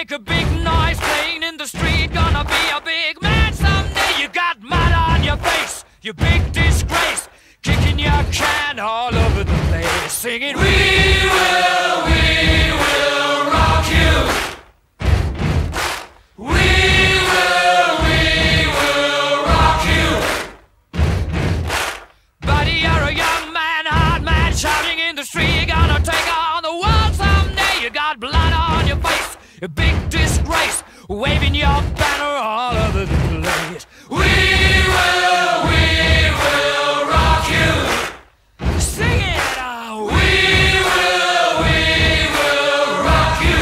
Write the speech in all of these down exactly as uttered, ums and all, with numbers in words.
make a big noise playing in the street. Gonna be a big man someday. You got mud on your face, you big disgrace. Kicking your can all over the place, singing, we will, we will rock you. We will, we will rock you. Buddy, you're a young man, hard man, shouting in the street. You're gonna take on the world someday. You got blood on your face, a big disgrace, waving your banner all over the place. We will, we will rock you. Sing it out. We will, we will rock you.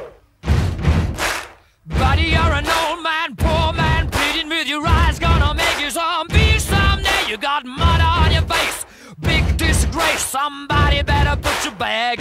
Buddy, you're an old man, poor man, pleading with your eyes. Gonna make you zombie someday. You got mud on your face, big disgrace. Somebody better put your bag